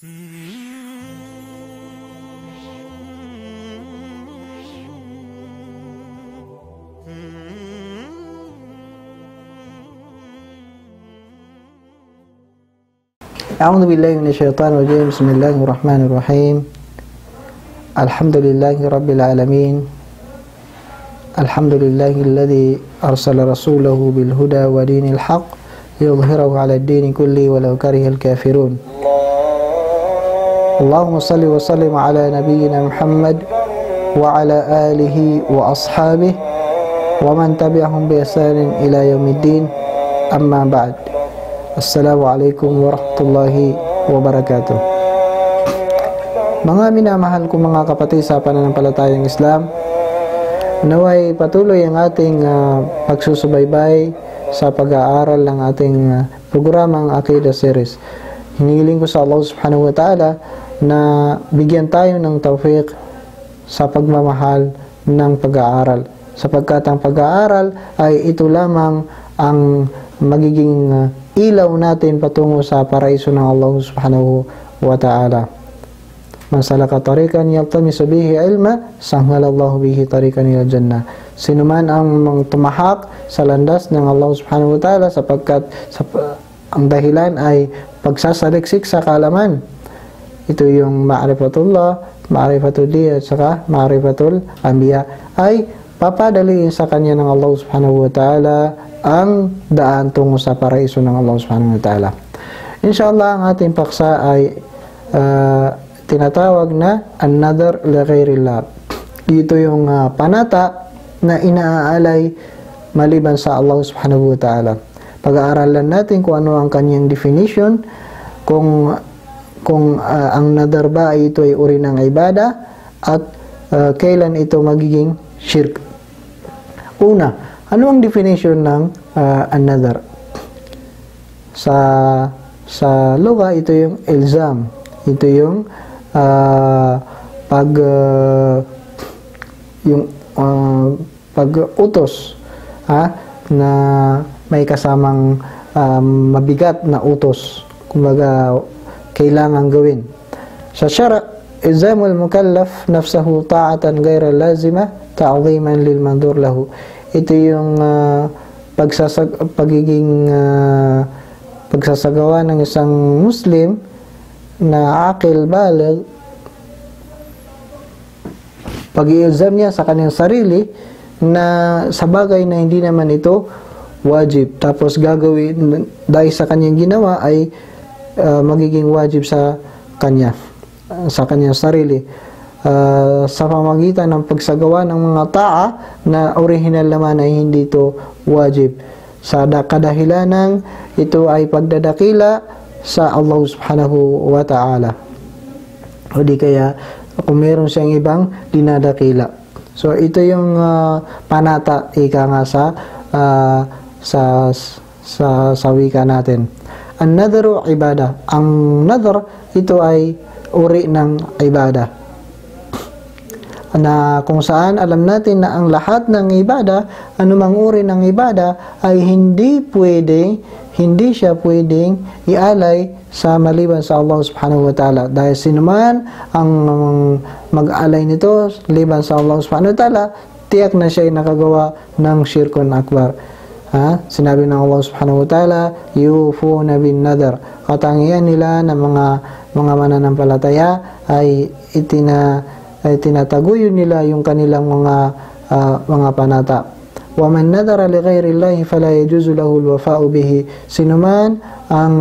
أعوذ بالله من الشيطان الرجيم. بسم الله الرحمن الرحيم. الحمد لله رب العالمين. الحمد لله الذي أرسل رسوله بالهدى ودين الحق ليظهره على الدين كله ولو كره الكافرون. اللهم صل وسلم على نبينا محمد وعلى آله وأصحابه ومن تبعهم بإحسان إلى يوم الدين. أما بعد. Assalamualaikum warahmatullahi wabarakatuh. Mga minamahal kong mga kapatid sa pananampalatayang Islam, naway patuloy ang ating pagsusubaybay sa pag-aaral ng ating programang Aqidah Series. Hinihiling ko sa Allah subhanahu wa ta'ala na bigyan tayo ng tawfiq sa pagmamahal ng pag-aaral, sapagkat ang pag-aaral ay ito lamang ang magiging ilaw natin patungo sa paraiso ng Allah subhanahu wa ta'ala. Man salaka tariqan yaltamisu bihi ilma, sahhalallahu bihi tariqan ila jannah. Sino man ang tumahak sa landas ng Allah subhanahu wa ta'ala sapagkat ang dahilan ay pagsasaliksik sa kaalaman. Ito yung ma'rifatullah, ma'rifatul li at saka ma'rifatul anbiya, ay papadaliin sa kanya ng Allah subhanahu wa ta'ala ang daan tungo sa paraiso ng Allah subhanahu wa ta'ala. Inshallah, ang ating paksa ay tinatawag na an-nadhr li ghairillah. Ito yung panata na inaalay maliban sa Allah subhanahu wa ta'ala. Pag-aaralan natin kung ano ang kanyang definition, kung ang nadar ba ay ito ay uri ng ibada, at kailan ito magiging shirk. Una, ano ang definition ng an-nadhr? Sa lugha, ito yung ilzam. Ito yung pag-utos na may kasamang mabigat na utos. Kumbaga, kailangan gawin. Sa syara, ilzamul mukallaf nafsahu ta'atan ghayra lazima ta'ziman lil mandhur lahu. Ito yung pagsasagawa ng isang Muslim na akil baligh, pag-iilzam niya sa kanyang sarili na sa bagay na hindi naman ito wajib, tapos gagawin dahil sa kanyang ginawa ay magiging wajib sa kanyang sarili. Sa pamagitan ng pagsagawa ng mga ta'a na original naman ay hindi ito wajib, sa kadahilanang ito ay pagdadakila sa Allah subhanahu wa ta'ala, o di kaya kung meron siyang ibang dinadakila. So ito yung panata, ika nga sa wika natin. An-nadhru ibada. Ang nadhr, ito ay uri ng ibada, na kung saan alam natin na ang lahat ng ibada, anumang uri ng ibada, ay hindi siya pwedeng ialay sa maliban sa Allah subhanahu wa ta'ala. Dahil sinuman ang mag-alay nito liban sa Allah subhanahu wa ta'ala, tiyak na siya ay nakagawa ng shirkun akbar. Sinabi ng Allah subhanahu wa ta'ala, yufuna bin nadhr. Katangian nila ng mga mananampalataya ay tinataguyod nila yung kanilang mga panata. Wa man nadhara li ghairi llahi fala yajuzu lahu al-wafa'u bihi. Sino man ang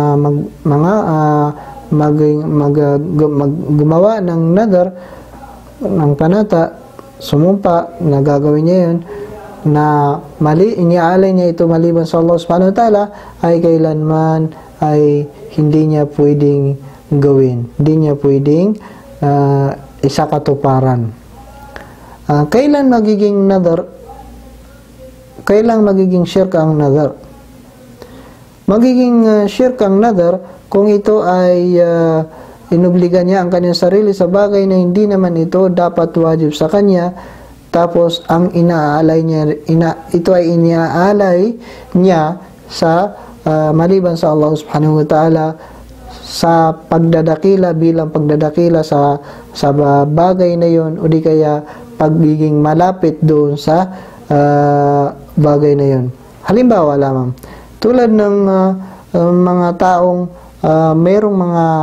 gumawa ng nadar, ng panata, sumumpa na gagawin niya yun, na mali, iniaalay niya ito maliban sa Allah subhanahu wa ta'ala, ay kailanman ay hindi niya pwedeng gawin, hindi niya pwedeng isakatuparan. Kailan magiging nadar? Kailan magiging shirk ang nadar? Magiging shirk ang nadar kung ito ay inubligan niya ang kanyang sarili sa bagay na hindi naman ito dapat wajib sa kanya, tapos ang inaalay niya, ito ay inaalay niya sa maliban sa Allah subhanahu wa ta'ala, sa pagdadakila bilang pagdadakila sa bagay na yon, o di kaya pagiging malapit doon sa bagay na yon. Halimbawa lamang, tulad ng mga taong mayroong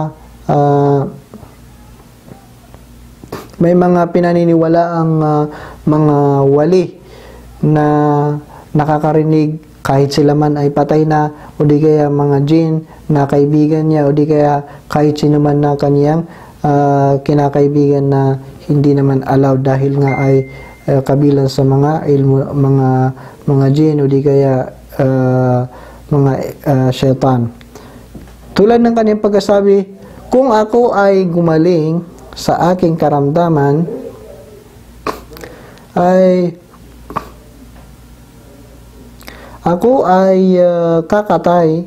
may mga pinaniniwalaang mga wali na nakakarinig kahit sila man ay patay na, o di kaya mga jinn na kaibigan niya, o di kaya kahit sino man na kaniyang kinakaibigan na hindi naman allowed dahil nga ay kabilang sa mga ilmu, mga jinn, o di kaya mga syaitan. Tulad ng kaniyang pagkasabi, kung ako ay gumaling sa aking karamdaman, ay ako ay kakatay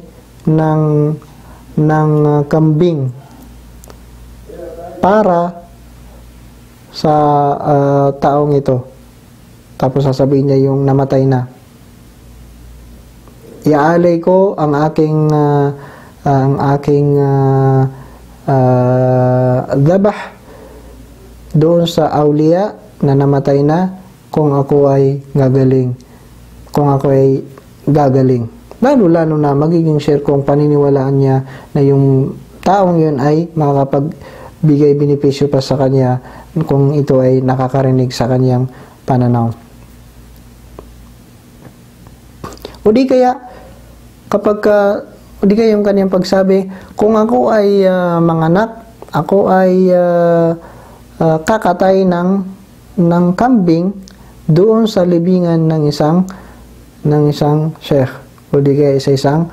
ng kambing para sa taong ito. Tapos sasabihin niya yung namatay na. Iaalay ko ang aking dhabah doon sa awliya na namatay na kung ako ay gagaling. Lalo na magiging share kung paniniwalaan niya na yung taong yun ay makakapagbigay benepisyo pa sa kanya kung ito ay nakakarinig sa kanyang pananaw. O di kaya yung kanyang pagsabi, kung ako ay manganak, ako ay kakatay ng kambing doon sa libingan ng isang sheikh, o di kaya sa isang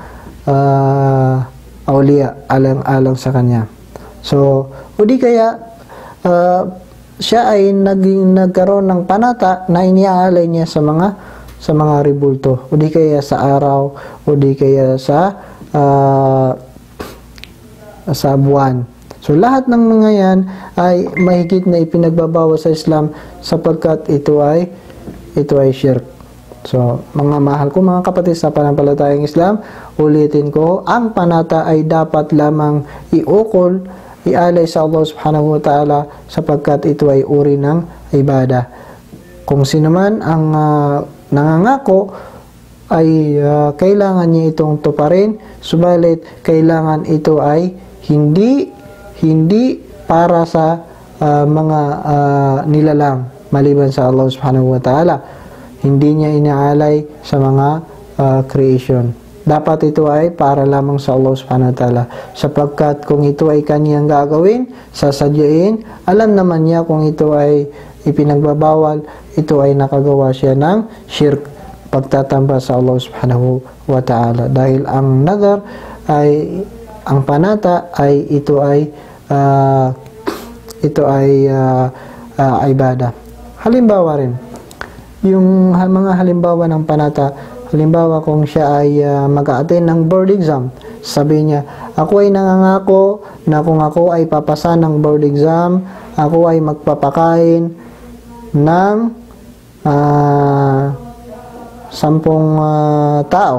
awliya alang sa kanya. So, o di kaya siya ay nagkaroon ng panata na iniaalay niya sa mga ribulto, o di kaya sa araw, o di kaya sa buwan. So, lahat ng mga yan ay mahigit na ipinagbabawal sa Islam sapagkat ito ay shirk. So, mga mahal ko mga kapatid sa pananampalatayang Islam, ulitin ko, ang panata ay dapat lamang iukol, ialay sa Allah subhanahu wa ta'ala sapagkat ito ay uri ng ibadah. Kung sino man ang nangangako ay kailangan niya itong tuparin, subalit kailangan ito ay hindi para sa mga nilalang maliban sa Allah subhanahu wa ta'ala. Hindi niya inaalay sa mga creation. Dapat ito ay para lamang sa Allah subhanahu wa ta'ala. Sapagkat kung ito ay kaniyang gagawin, sasadyain, alam naman niya kung ito ay ipinagbabawal, ito ay nakagawa siya ng shirk, pagtatamba sa Allah subhanahu wa ta'ala. Dahil ang nadar ay, ang panata ay ito ay ibadah. Halimbawa rin, yung mga halimbawa ng panata, halimbawa kung siya ay mag-a-attend ng board exam, sabi niya, ako ay nangangako na kung ako ay papasa ng board exam, ako ay magpapakain ng 10 tao.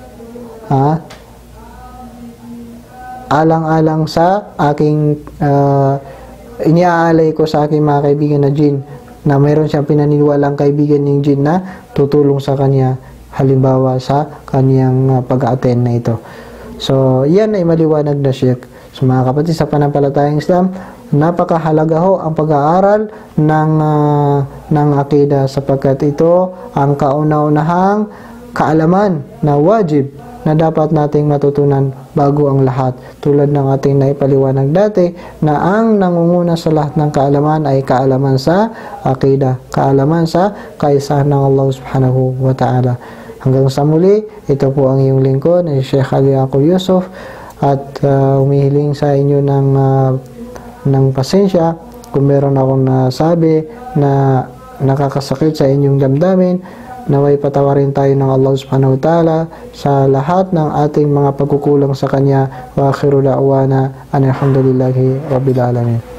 Alang-alang sa aking iniaalay ko sa aking mga kaibigan na jinn, na mayroon siyang pinaniniwalang kaibigan ng jinn na tutulong sa kanya, halimbawa sa kanyang pag-attend na ito. So, yan ay maliwanag na shirk. So, mga kapatid sa pananampalatayang Islam, napakahalaga ho ang pag-aaral ng akida sapagkat ito ang kauna-unahang kaalaman na wajib na dapat nating matutunan bago ang lahat. Tulad ng ating naipaliwanag dati na ang nangunguna sa lahat ng kaalaman ay kaalaman sa akida, kaalaman sa kaisahan ng Allah subhanahu wa ta'ala. Hanggang sa muli, ito po ang iyong lingkod na Sheikh Ali Yaqub Yusuf at humihiling sa inyo ng pasensya kung meron akong nasabi na nakakasakit sa inyong damdamin. Naway patawarin tayo ng Allah subhanahu wa ta'ala sa lahat ng ating mga pagkukulang sa Kanya. Wa akhiru da'wana alhamdulillahi rabbil alamin.